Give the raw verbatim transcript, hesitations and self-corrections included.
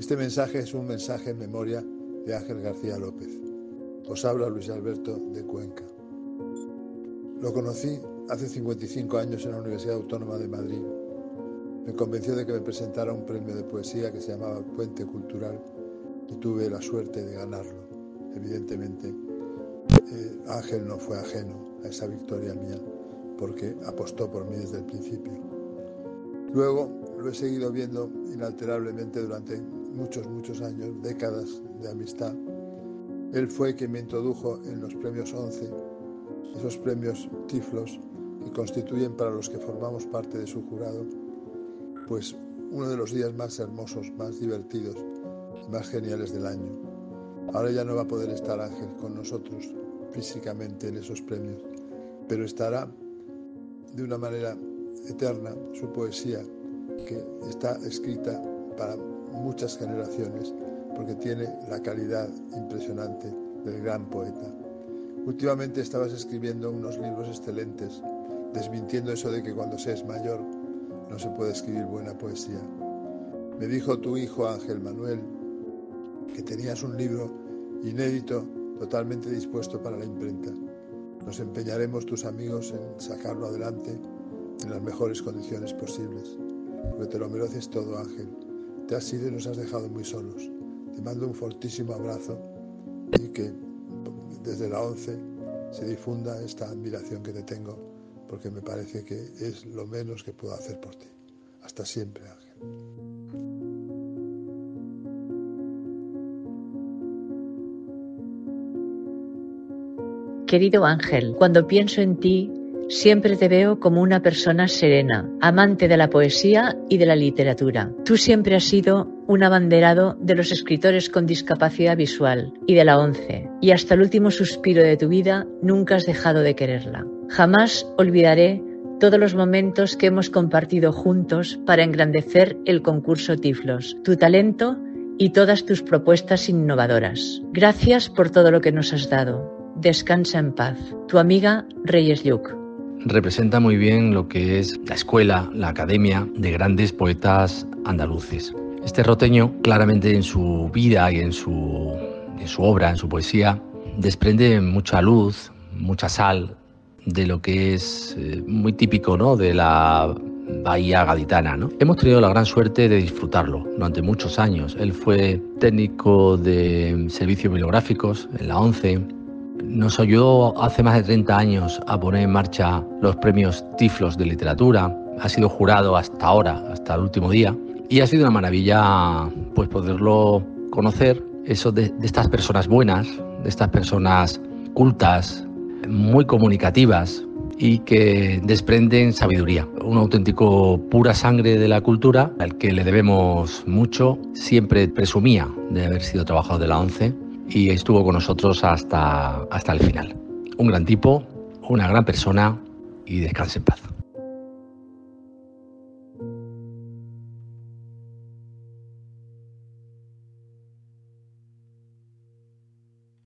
Este mensaje es un mensaje en memoria de Ángel García López. Os habla Luis Alberto de Cuenca. Lo conocí hace cincuenta y cinco años en la Universidad Autónoma de Madrid. Me convenció de que me presentara un premio de poesía que se llamaba Puente Cultural y tuve la suerte de ganarlo. Evidentemente, eh, Ángel no fue ajeno a esa victoria mía porque apostó por mí desde el principio. Luego lo he seguido viendo inalterablemente durante muchos, muchos años, décadas de amistad. Él fue quien me introdujo en los premios once, esos premios Tiflos que constituyen para los que formamos parte de su jurado, pues uno de los días más hermosos, más divertidos y más geniales del año. Ahora ya no va a poder estar Ángel con nosotros físicamente en esos premios, pero estará de una manera eterna su poesía, que está escrita para muchas generaciones, porque tiene la calidad impresionante del gran poeta. Últimamente estabas escribiendo unos libros excelentes, desmintiendo eso de que cuando se es mayor no se puede escribir buena poesía. Me dijo tu hijo Ángel Manuel que tenías un libro inédito, totalmente dispuesto para la imprenta. Nos empeñaremos tus amigos en sacarlo adelante en las mejores condiciones posibles, porque te lo mereces todo, Ángel. Te has ido y nos has dejado muy solos. Te mando un fortísimo abrazo y que desde la once se difunda esta admiración que te tengo, porque me parece que es lo menos que puedo hacer por ti. Hasta siempre, Ángel. Querido Ángel, cuando pienso en ti, siempre te veo como una persona serena, amante de la poesía y de la literatura. Tú siempre has sido un abanderado de los escritores con discapacidad visual y de la ONCE, y hasta el último suspiro de tu vida nunca has dejado de quererla. Jamás olvidaré todos los momentos que hemos compartido juntos para engrandecer el concurso Tiflos, tu talento y todas tus propuestas innovadoras. Gracias por todo lo que nos has dado. Descansa en paz. Tu amiga Reyes Lluc. Representa muy bien lo que es la escuela, la academia de grandes poetas andaluces. Este roteño, claramente en su vida y en su, en su obra, en su poesía, desprende mucha luz, mucha sal de lo que es eh, muy típico, ¿no?, de la bahía gaditana, ¿no? Hemos tenido la gran suerte de disfrutarlo durante muchos años. Él fue técnico de servicios bibliográficos en la ONCE. Nos ayudó hace más de treinta años a poner en marcha los premios Tiflos de literatura. Ha sido jurado hasta ahora, hasta el último día. Y ha sido una maravilla pues poderlo conocer, eso de, de estas personas buenas, de estas personas cultas, muy comunicativas y que desprenden sabiduría. Un auténtico pura sangre de la cultura al que le debemos mucho. Siempre presumía de haber sido trabajador de la ONCE y estuvo con nosotros hasta, hasta el final. Un gran tipo, una gran persona y descanse en paz.